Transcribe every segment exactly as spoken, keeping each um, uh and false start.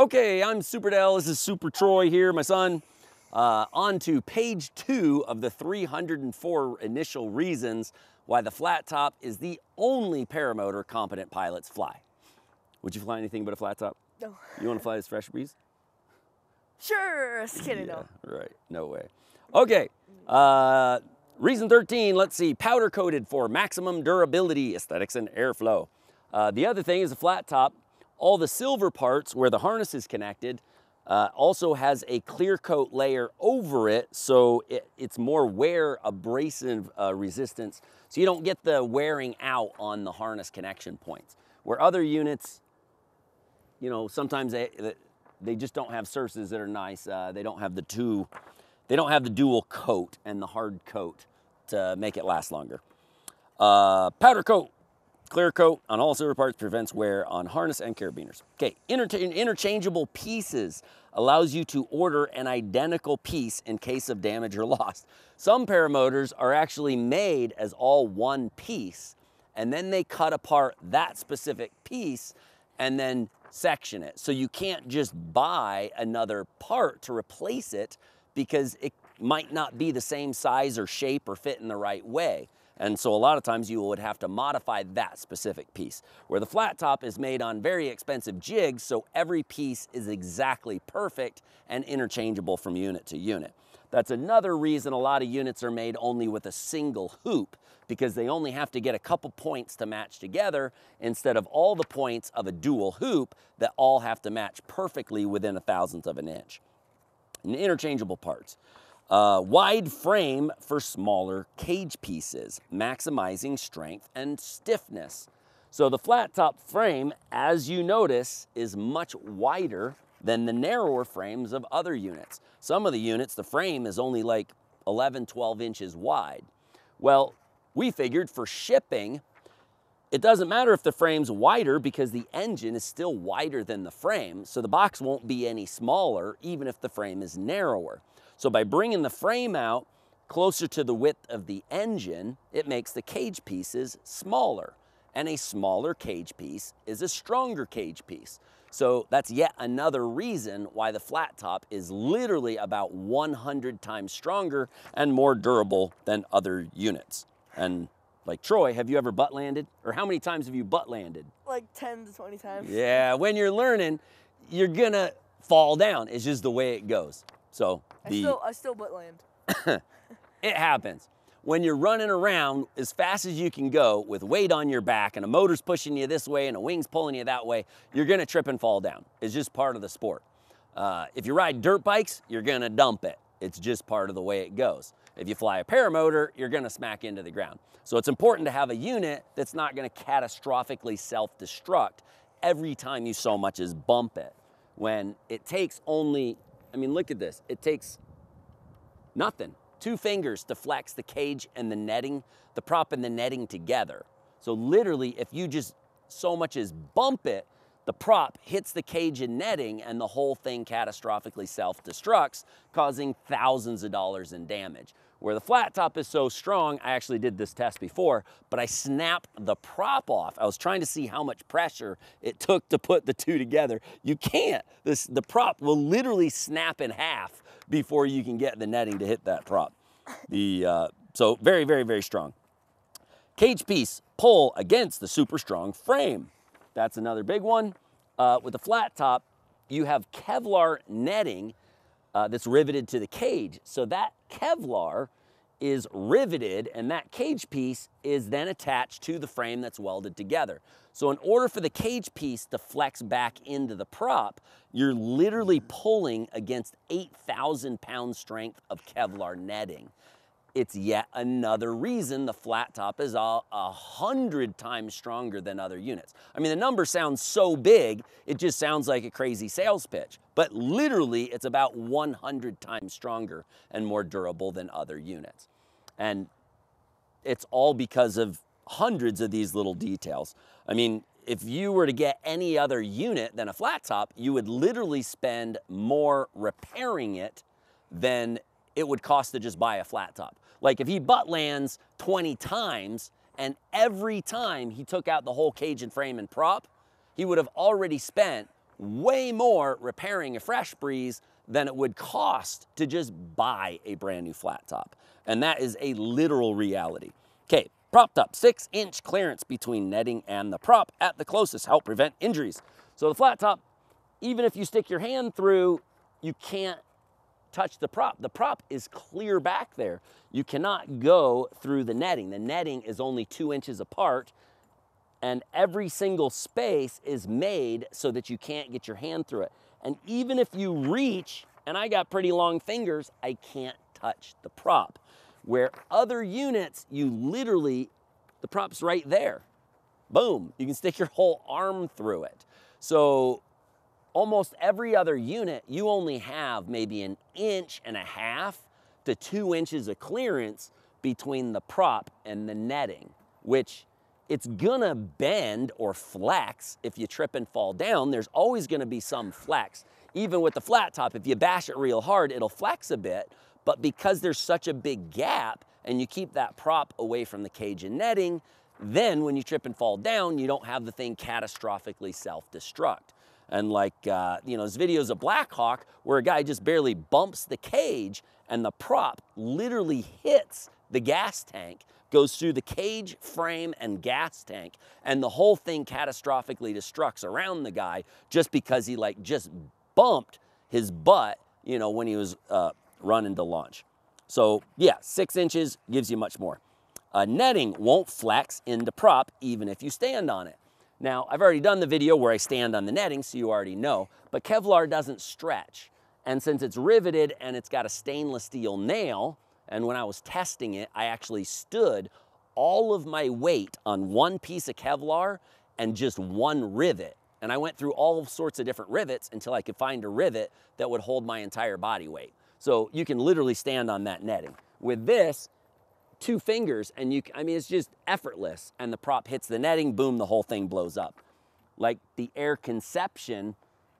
Okay, I'm Super Dell, this is Super Troy here, my son. Uh, on to page two of the three hundred four initial reasons why the flat top is the only paramotor competent pilots fly. Would you fly anything but a flat top? No. You want to fly this Fresh Breeze? Sure, just kidding, Yeah, no. right, no way. Okay, uh, reason thirteen, let's see, powder coated for maximum durability, aesthetics, and airflow. Uh, the other thing is a flat top. All the silver parts where the harness is connected uh, also has a clear coat layer over it, so it, it's more wear abrasive uh, resistance, so you don't get the wearing out on the harness connection points. Where other units, you know, sometimes they, they just don't have surfaces that are nice. Uh, they don't have the two, they don't have the dual coat and the hard coat to make it last longer. Uh, powder coat. Clear coat on all silver parts prevents wear on harness and carabiners. Okay, Inter interchangeable pieces allows you to order an identical piece in case of damage or loss. Some paramotors are actually made as all one piece, and then they cut apart that specific piece and then section it. So you can't just buy another part to replace it because it might not be the same size or shape or fit in the right way. And so a lot of times you would have to modify that specific piece. Where the flat top is made on very expensive jigs, so every piece is exactly perfect and interchangeable from unit to unit. That's another reason a lot of units are made only with a single hoop, because they only have to get a couple points to match together instead of all the points of a dual hoop that all have to match perfectly within a thousandth of an inch. And interchangeable parts. Uh, wide frame for smaller cage pieces, maximizing strength and stiffness. So the flat top frame, as you notice, is much wider than the narrower frames of other units. Some of the units, the frame is only like eleven, twelve inches wide. Well, we figured for shipping, it doesn't matter if the frame's wider because the engine is still wider than the frame, so the box won't be any smaller even if the frame is narrower. So by bringing the frame out closer to the width of the engine, it makes the cage pieces smaller. And a smaller cage piece is a stronger cage piece. So that's yet another reason why the flat top is literally about one hundred times stronger and more durable than other units. And like Troy, have you ever butt landed? Or how many times have you butt landed? Like ten to twenty times. Yeah, when you're learning, you're gonna fall down. It's just the way it goes. So the, I still, I still butt land. it happens. When you're running around as fast as you can go with weight on your back and a motor's pushing you this way and a wing's pulling you that way, you're gonna trip and fall down. It's just part of the sport. Uh, if you ride dirt bikes, you're gonna dump it. It's just part of the way it goes. If you fly a paramotor, you're gonna smack into the ground. So it's important to have a unit that's not gonna catastrophically self-destruct every time you so much as bump it. When it takes only, I mean, look at this. It takes nothing. Two fingers to flex the cage and the netting, the prop and the netting together. So literally, if you just so much as bump it, the prop hits the cage and netting and the whole thing catastrophically self-destructs, causing thousands of dollars in damage. Where the flat top is so strong, I actually did this test before, but I snapped the prop off. I was trying to see how much pressure it took to put the two together. You can't. This, the prop will literally snap in half before you can get the netting to hit that prop. The, uh, so very, very, very strong. Cage piece pull against the super strong frame. That's another big one. Uh, with the flat top, you have Kevlar netting uh, that's riveted to the cage. So that Kevlar is riveted and that cage piece is then attached to the frame that's welded together. So in order for the cage piece to flex back into the prop, you're literally pulling against eight thousand pound strength of Kevlar netting. It's yet another reason the flat top is a, a hundred times stronger than other units. I mean, the number sounds so big, it just sounds like a crazy sales pitch. But literally, it's about one hundred times stronger and more durable than other units. And it's all because of hundreds of these little details. I mean, if you were to get any other unit than a flat top, you would literally spend more repairing it than it would cost to just buy a flat top. Like if he butt lands twenty times and every time he took out the whole cage and frame and prop, he would have already spent way more repairing a Fresh Breeze than it would cost to just buy a brand new flat top. And that is a literal reality. Okay, propped up, six inch clearance between netting and the prop at the closest, help prevent injuries. So the flat top, even if you stick your hand through, you can't touch the prop. The prop is clear back there. You cannot go through the netting. The netting is only two inches apart, and every single space is made so that you can't get your hand through it. And even if you reach, and I got pretty long fingers, I can't touch the prop. Where other units, you literally, the prop's right there. Boom, you can stick your whole arm through it. So almost every other unit, you only have maybe an inch and a half to two inches of clearance between the prop and the netting, which it's gonna bend or flex if you trip and fall down. There's always gonna be some flex. Even with the flat top, if you bash it real hard, it'll flex a bit, but because there's such a big gap and you keep that prop away from the cage and netting, then when you trip and fall down, you don't have the thing catastrophically self-destruct. And like, uh, you know, there's videos of Black Hawk where a guy just barely bumps the cage and the prop literally hits the gas tank, goes through the cage, frame, and gas tank, and the whole thing catastrophically destructs around the guy just because he like just bumped his butt, you know, when he was uh, running to launch. So yeah, six inches gives you much more. Uh, netting won't flex into prop even if you stand on it. Now, I've already done the video where I stand on the netting, so you already know, but Kevlar doesn't stretch. And since it's riveted and it's got a stainless steel nail, and when I was testing it, I actually stood all of my weight on one piece of Kevlar and just one rivet. And I went through all sorts of different rivets until I could find a rivet that would hold my entire body weight. So you can literally stand on that netting. With this, two fingers, and you, I mean, it's just effortless. And the prop hits the netting, boom, the whole thing blows up. Like the air conception,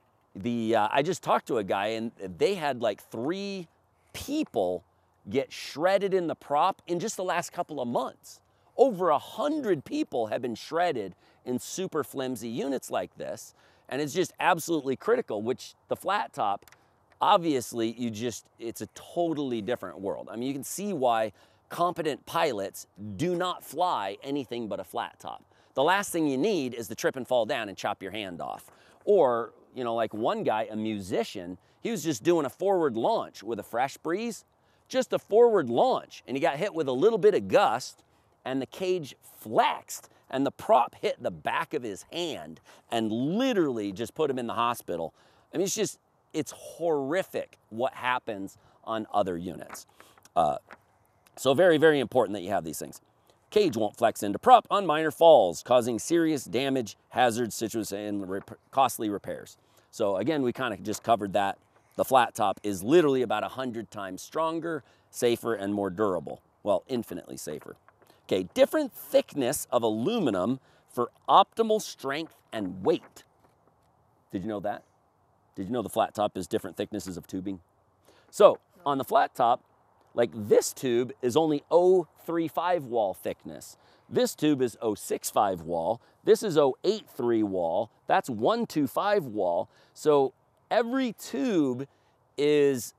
the, uh, I just talked to a guy and they had like three people get shredded in the prop in just the last couple of months. Over a hundred people have been shredded in super flimsy units like this. And it's just absolutely critical, which the flat top, obviously you just, it's a totally different world. I mean, you can see why competent pilots do not fly anything but a flat top. The last thing you need is to trip and fall down and chop your hand off. Or, you know, like one guy, a musician, he was just doing a forward launch with a Fresh Breeze, just a forward launch, and he got hit with a little bit of gust and the cage flexed and the prop hit the back of his hand and literally just put him in the hospital. I mean, it's just, it's horrific what happens on other units. Uh, so very, very important that you have these things. Cage won't flex into prop on minor falls, causing serious damage, hazards, situations, and rep costly repairs. So again, we kind of just covered that. The flat top is literally about a hundred times stronger, safer, and more durable. Well, infinitely safer. Okay, different thickness of aluminum for optimal strength and weight. Did you know that? Did you know the flat top is different thicknesses of tubing? So on the flat top, like this tube is only oh three five wall thickness. This tube is oh six five wall. This is oh eight three wall. That's one two five wall. So every tube is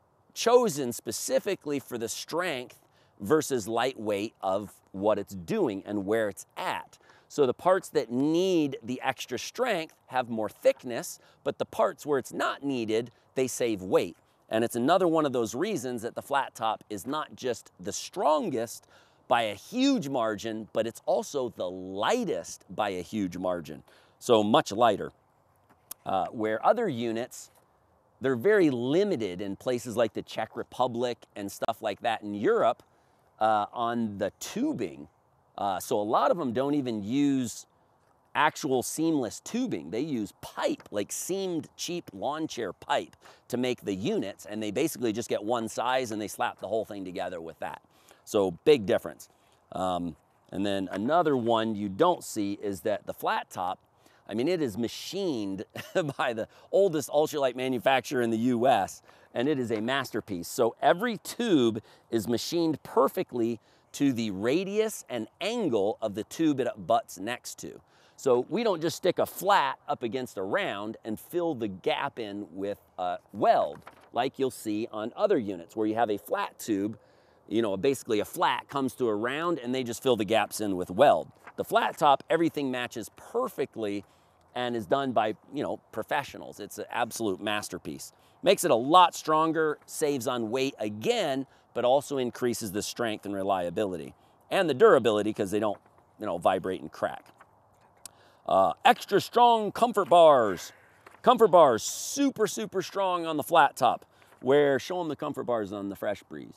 chosen specifically for the strength versus lightweight of what it's doing and where it's at. So the parts that need the extra strength have more thickness, but the parts where it's not needed, they save weight. And it's another one of those reasons that the flat top is not just the strongest by a huge margin, but it's also the lightest by a huge margin. So much lighter. Uh, where other units, they're very limited in places like the Czech Republic and stuff like that in Europe uh, on the tubing. Uh, so a lot of them don't even use actual seamless tubing. They use pipe, like seamed cheap lawn chair pipe to make the units, and they basically just get one size and they slap the whole thing together with that. So big difference. Um, and then another one you don't see is that the flat top, I mean, it is machined by the oldest ultralight manufacturer in the U S, and it is a masterpiece. So every tube is machined perfectly to the radius and angle of the tube it butts next to. So we don't just stick a flat up against a round and fill the gap in with a weld, like you'll see on other units where you have a flat tube, you know, basically a flat comes to a round and they just fill the gaps in with weld. The flat top, everything matches perfectly and is done by, you know, professionals. It's an absolute masterpiece. Makes it a lot stronger, saves on weight again, but also increases the strength and reliability and the durability because they don't, you know, vibrate and crack. Uh, extra strong comfort bars. Comfort bars, super, super strong on the flat top. Where, show them the comfort bars on the Fresh Breeze.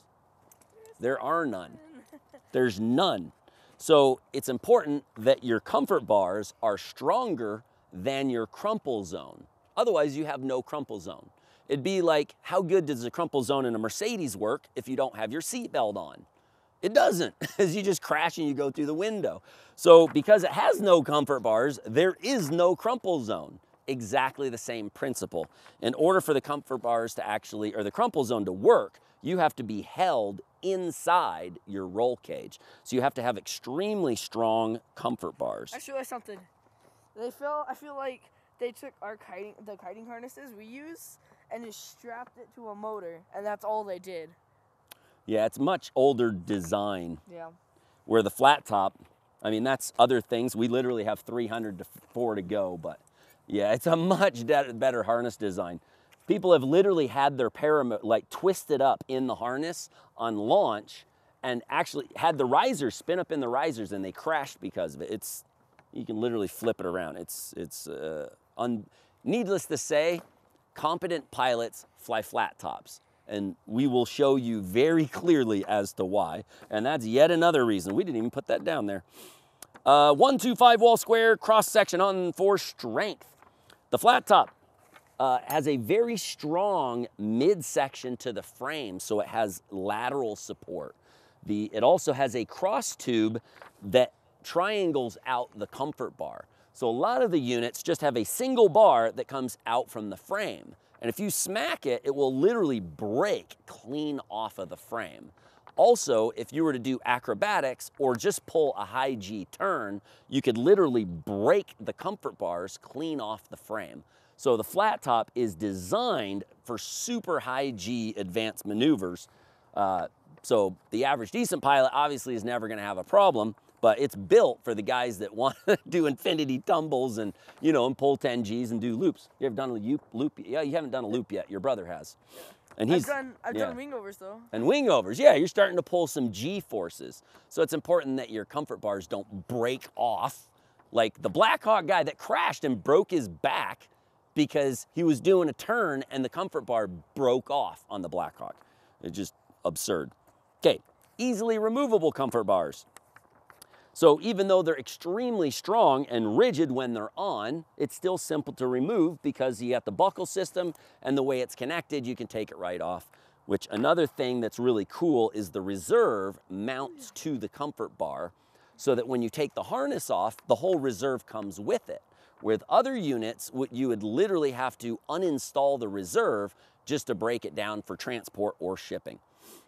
There are none. There's none. So it's important that your comfort bars are stronger than your crumple zone. Otherwise, you have no crumple zone. It'd be like, how good does the crumple zone in a Mercedes work if you don't have your seatbelt on? It doesn't, as you just crash and you go through the window. So because it has no comfort bars, there is no crumple zone. Exactly the same principle. In order for the comfort bars to actually, or the crumple zone to work, you have to be held inside your roll cage. So you have to have extremely strong comfort bars. I just realized something. They feel, I feel like they took our kiting, the kiting harnesses we use and just strapped it to a motor, and that's all they did. Yeah, it's much older design. Yeah. Where the flat top, I mean, that's other things. We literally have three hundred to four to go, but yeah, it's a much better harness design. People have literally had their paramotor like twisted up in the harness on launch and actually had the risers spin up in the risers and they crashed because of it. It's, you can literally flip it around. It's, it's uh, un, needless to say, competent pilots fly flat tops. And we will show you very clearly as to why. And that's yet another reason. We didn't even put that down there. Uh, one two five wall square cross section on for strength. The flat top uh, has a very strong midsection to the frame, so it has lateral support. The, it also has a cross tube that triangles out the comfort bar. So a lot of the units just have a single bar that comes out from the frame. And if you smack it, it will literally break clean off of the frame. Also, if you were to do acrobatics or just pull a high G turn, you could literally break the comfort bars clean off the frame. So the flat top is designed for super high G advanced maneuvers. Uh, so the average decent pilot obviously is never gonna have a problem, but it's built for the guys that want to do infinity tumbles and, you know, and pull ten Gs and do loops. You ever done a loop? Yeah, you haven't done a loop yet. Your brother has. And he's, I've done, I've yeah. done wingovers though. And wingovers, yeah, you're starting to pull some G forces. So it's important that your comfort bars don't break off. Like the Black Hawk guy that crashed and broke his back because he was doing a turn and the comfort bar broke off on the Black Hawk. It's just absurd. Okay, easily removable comfort bars. So even though they're extremely strong and rigid when they're on, it's still simple to remove because you got the buckle system and the way it's connected, you can take it right off. Which another thing that's really cool is the reserve mounts to the comfort bar so that when you take the harness off, the whole reserve comes with it. With other units, you would literally have to uninstall the reserve just to break it down for transport or shipping.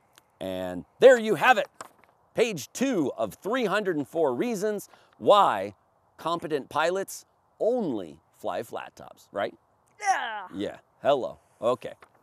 And there you have it. Page two of three hundred four reasons why competent pilots only fly flat tops, right? Yeah. Yeah, hello, okay.